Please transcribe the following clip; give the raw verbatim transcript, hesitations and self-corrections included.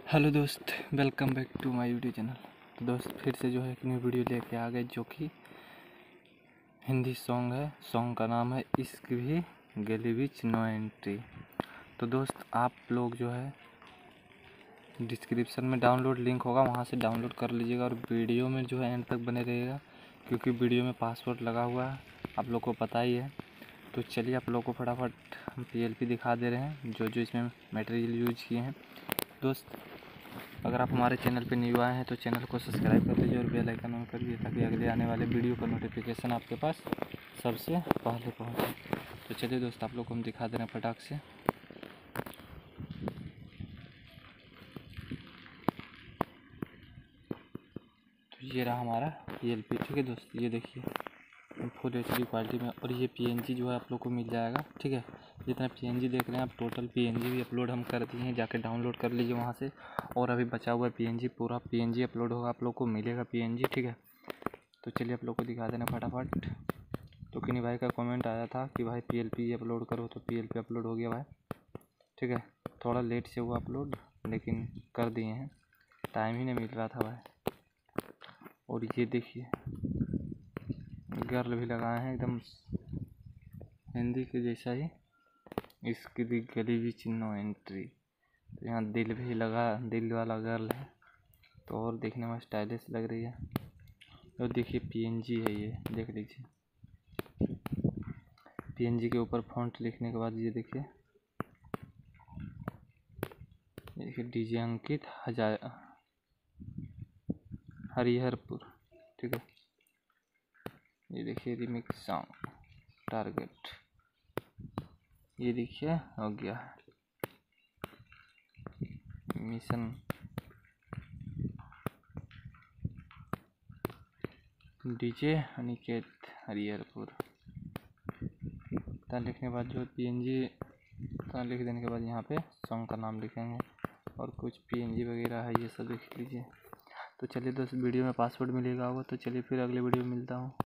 Hello दोस्त, welcome back to my YouTube channel. तो दोस्त फिर से जो है एक न्यू वीडियो लेके आ गए, जो कि हिंदी सॉन्ग है। सॉन्ग का नाम है इश्क भी गली विच नो एंट्री। तो दोस्त आप लोग जो है डिस्क्रिप्शन में डाउनलोड लिंक होगा, वहां से डाउनलोड कर लीजिएगा और वीडियो में जो है एंड तक बने रहिएगा, क्योंकि वीडियो में पासवर्ड लगा हुआ है, आप लोग को पता ही है। तो चलिए आप लोग को फटाफट हम पी एल पी दिखा दे रहे हैं, जो जो इसमें मटेरियल यूज किए हैं। दोस्त अगर आप हमारे चैनल पर न्यू आए हैं तो चैनल को सब्सक्राइब कर लीजिए और बेल आइकन ऑन कर लीजिए, ताकि अगले आने वाले वीडियो का नोटिफिकेशन आपके पास सबसे पहले पहुंचे। तो चलिए दोस्त आप लोग को हम दिखा दे रहे हैं फटाक से। तो ये रहा हमारा पी एल पी, ठीक है दोस्त। ये देखिए फुल एच डी क्वालिटी में, और ये पी एन जी जो है आप लोग को मिल जाएगा, ठीक है। जितना पी एन जी देख रहे हैं आप, टोटल पी एन जी भी अपलोड हम कर दिए हैं, जाके डाउनलोड कर लीजिए वहाँ से। और अभी बचा हुआ पी एन जी, पूरा पी एन जी अपलोड होगा, आप लोग को मिलेगा पी एन जी, ठीक है। तो चलिए आप लोग को दिखा देना फटाफट। तो किन्हीं भाई का कमेंट आया था कि भाई पी एल पी अपलोड करो, तो पी एल पी अपलोड हो गया भाई, ठीक है। थोड़ा लेट से हुआ अपलोड, लेकिन कर दिए हैं, टाइम ही नहीं मिल रहा था भाई। और ये देखिए गर्ल भी लगाए हैं, एकदम हिंदी के जैसा ही, इसकी भी गली विच नो एंट्री। तो यहाँ दिल भी लगा, दिल वाला गर्ल है, तो और देखने में स्टाइलिश लग रही है। और देखिए पी एन जी है, ये देख लीजिए। पी एन जी के ऊपर फॉन्ट लिखने के बाद ये देखिए, देखिए डीजे अंकित हजार हरिहरपुर, ठीक है। ये देखिए रिमिक्स सॉन्ग टारगेट, ये देखिए हो गया मिशन डीजे अनिकेत हरिहरपुर। लिखने के बाद जो पी एन जी लिख देने के बाद यहाँ पे सॉन्ग का नाम लिखेंगे, और कुछ पी एन जी वगैरह है, ये सब लिख लीजिए। तो चलिए दोस्त वीडियो में पासवर्ड मिलेगा होगा, तो चलिए फिर अगले वीडियो में मिलता हूँ।